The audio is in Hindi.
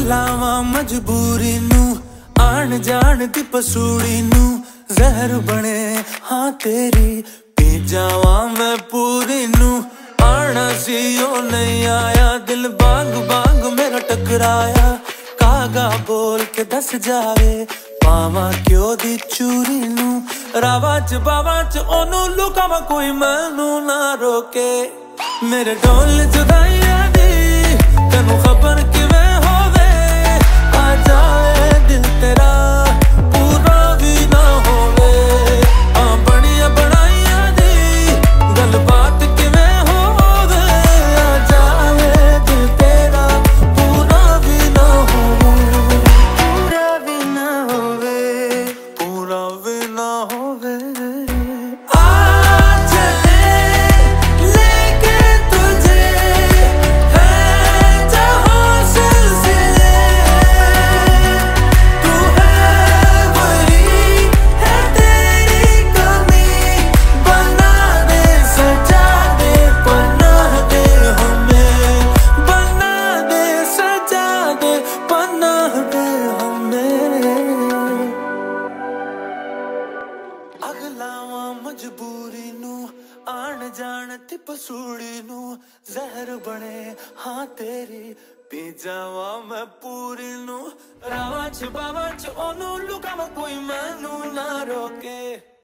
लावा मजबूरी नू आन जान दी पसूड़ी नू जहर बने हाँ तेरी पी जावा मैं पूरी नू आना सी ओ नहीं आया दिल बांग बांग मेरा टकराया कागा बोल के दस जावे पावा क्यों दी चूरी नू रावा च बावा च ओनू लुकावा कोई मैनू ना रोके मेरे ढोल जुदाइया दी तेनू खबर किवें होवे आ जाए दिल तेरा पूरा भी ना होवे आ बड़िया बनाइया दी गल बात किवें होवे आ जाए दिल तेरा पूरा भी ना होवे पूरा भी ना होवे पूरा भी ना होवे अगलावा मजबूरी नू आन जान ती पसूड़ी नू जहर बने हाँ तेरी पी जावा मैं पूरी नू रावा च बावा च ओनू लुकावा कोई मैनू ना रोके।